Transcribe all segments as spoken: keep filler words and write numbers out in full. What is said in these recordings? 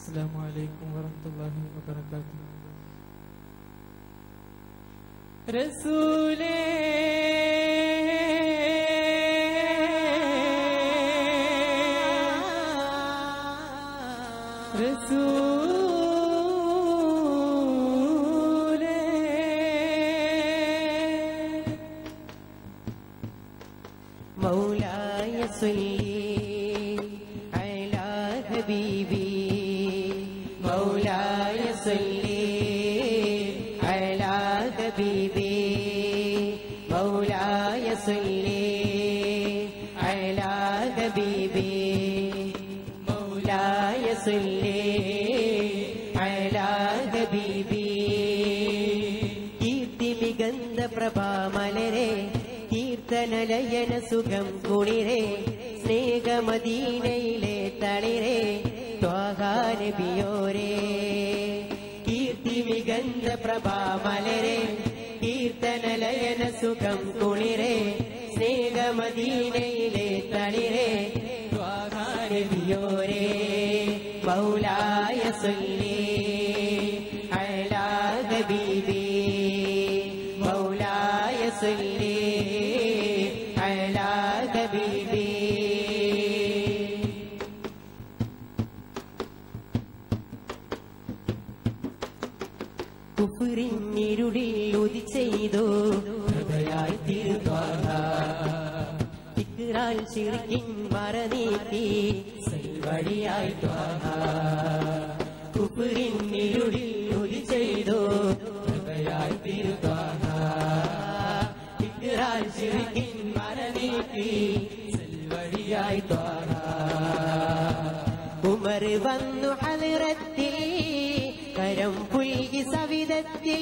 السلام عليكم ورحمة الله وبركاته. رسولي رسولي مولاي صلي على حبيبي مولاي صلي على حبيبي مولاي صلي على حبيبي مولاي صلي على حبيبي കീർത്തി മികந்த പ്രഭാമലരെ കീർത്തനലയന സുഖം കുളിരേ സ്നേഹമദീനയിലെ തളിരേ ത്വാഹാ നബിയോരേ കീർത്തി മികந்த പ്രഭാമലരെ കീർത്തനലയന സുഖം കുളിരേ സ്നേഹമദീനയിലെ തളിരേ ത്വാഹാ നബിയോരേ മൗലായ സ്വല്ലി അലാ ഹബീബി മൗലായ സ്വല്ലി അലാ ഹബീബി കുഫ്റിനിരുളിൽ ഉദിച്ചെയ്തോ ഹൃദയായി തിരുത്വാഹ ഇഖ്റാൽ ശിർക്കിൻ മറനീക്കി സൽവഴിയായി ത്വാഹ കുഫ്റിനിരുളിൽ ഉദിച്ചെയ്തോ ഹൃദയായി തിരുത്വാഹ ഇഖ്റാൽ ശിർക്കിൻ മറനീക്കി സൽവഴിയായി ത്വാഹ ഉമർ വന്നു ഹളറത്തിൽ കരം പുൽകി സവിധത്തിൽ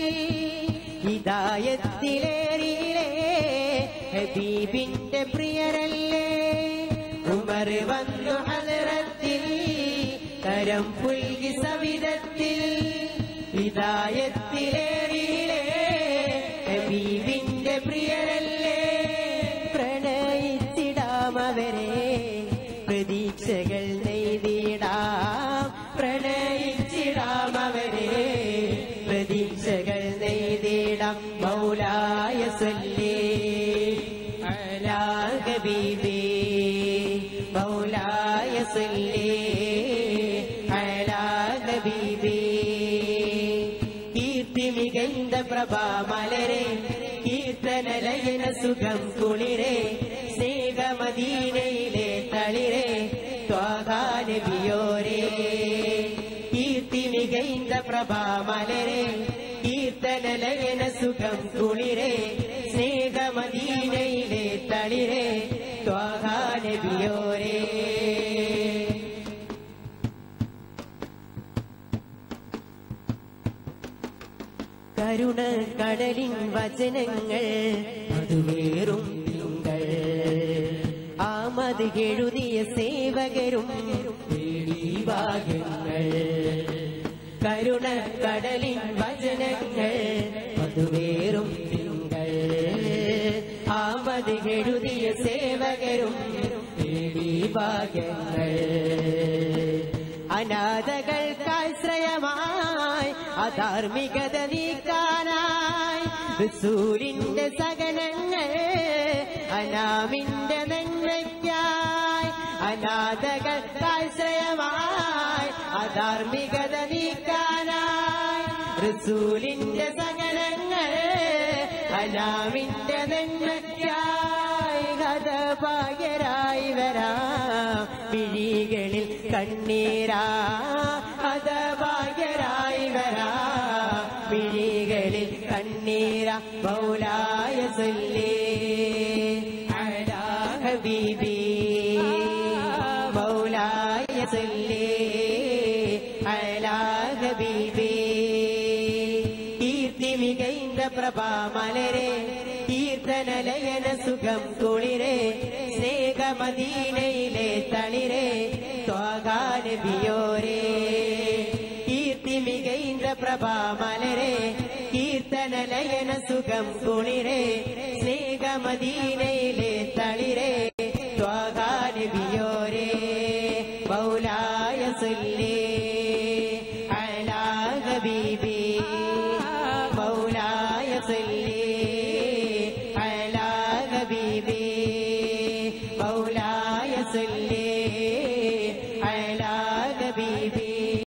ഹിദായത്തിലേറിയിലേ ഹബീബിന്റെ പ്രിയരല്ലേ ഉമർ വന്നു ഹളറത്തിൽ കരം പുൽകി സവിധത്തിൽ ഹിദായത്തിലേറിയിലേ ഹബീബിന്റെ പ്രിയരല്ലേ പ്രണയിച്ചിടാം അവരെ പ്രതീക്ഷകൾ നെയ്തിടാം പ്രണയിച്ചിടാം അവരെ പ്രതീക്ഷകൾ നെയ്തിടാം മൗലായ സ്വല്ലി അലാ ഹബീബി മൗലായ സ്വല്ലി അലാ ഹബീബി കീർത്തി മികந்த പ്രഭാമലരെ കീർത്തനലയന സുഖം കുളിരേ സ്നേഹമദീനയിലെ തളിരേ ത്വാഹാ നബിയോരേ കീർത്തി മികந்த പ്രഭാമലരെ കീർത്തനലയന സുഖം കുളിരേ സ്നേഹമദീനയിലെ തളിരേ ത്വാഹാ നബിയോരേ കരുണ കടലിൻ വചനങ്ങൾ അതുവേറും തിങ്കൾ ആമത് എഴുതിയ സേവകരും ഭാഗ്യങ്ങൾ കരുണ കടലിൻ വചനങ്ങൾ അതുവേറും തിങ്കൾ ആമത് എഴുതിയ സേവകരും ഭാഗ്യങ്ങൾ അനാഥകൾക്കാശ്രയമായി അധാർമികത നീക്കാനായി റസൂലിന്റെ സകലങ്ങൾ അനാമിന്റെ നന്മയ്ക്കായി അനാഥകൾക്കാശ്രയമായി അധാർമികത നീക്കാനായി റസൂലിന്റെ സകലങ്ങൾ അനാമിന്റെ നന്മയ്ക്കായി ഹതഭാഗ്യരായി വരാം വിഴികളിൽ കണ്ണീരാ ഹതഭാഗ്യരായി വരാം വിഴികളിൽ കണ്ണീരാ മൗലായ സ്വല്ലി അലാ ഹബീബി മൗലായ സ്വല്ലി അലാ ഹബീബി കീർത്തി മികந்த പ്രഭാമലരെ കീർത്തനലയന സുഖം കുളിരേ സ്നേഹമദീനയിലെ തളിരേ ത്വാഹാ നബിയോരേ കീർത്തി മികந்த പ്രഭാമലരെ കീർത്തനലയന സുഖം കുളിരേ സ്നേഹമദീനയിലെ തളിരേ ത്വാഹാ നബിയോരേ മൗലായ സ്വല്ലി നബി മൗലായ സല്ലി അലാ ഹബീബി മൗലായ സല്ലി